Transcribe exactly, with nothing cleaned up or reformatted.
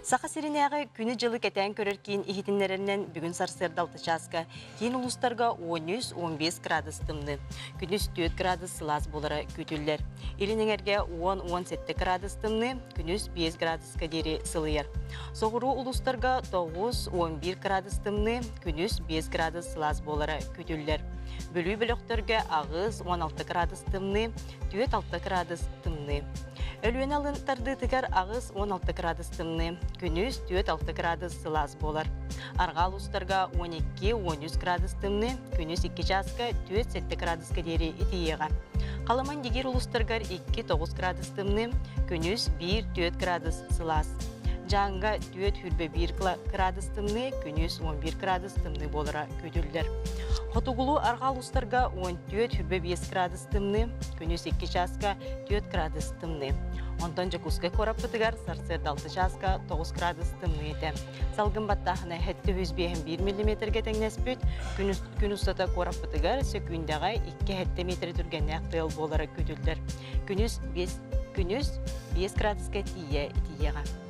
Сақа сиринеғі күні жылы кәтән көрер кейін ихитінлерінен бүгін сарсырдалты часқа, кейін ұлыстарға он үч он беш градус тымны. Күніз төрт градус сылас болары күтілдер. Елініңерге он он жеті градус тымны, күніз беш градус кәдері сылыер. Соғыру ұлыстарға тоғыз он бир градус тымны, күніз беш градус сылас болары күтілдер. Бөлі бөліқтірге ағыз он алты градус тымны, төрт алты градус тымны. Өлуен алынтарды тігер ағыз он алты градус тымны, күніз төрт алты градус сылас болар. Арғал ұстарға он эки он үч градус тымны, күніз эки жасқа төрт жеті градус кәдері етееға. Қаламан дегер ұлыстырғар эки тогуз градус тымны, күніз бир төрт градус сылас. Жаңға төрт хүрбе бир градус тымны, күніз он бир градус тымны болыра көділдер. Хотугулу арғал ұстарға он төрт хүрбе беш градус тымны, күніз эки жасқа төрт градус тымны. Онтан жакуска корап бұтығар сарсырдалты жасқа тогуз градус тымны еті. Салғын баттағына хәтті жүз бир миллиметрге тәңнес бүт, күн ұстата корап бұтығар сөкүйіндіға эки хәтті метр түрген әқтіл болары көділдер. Күніз беш градусқа тие етиеға.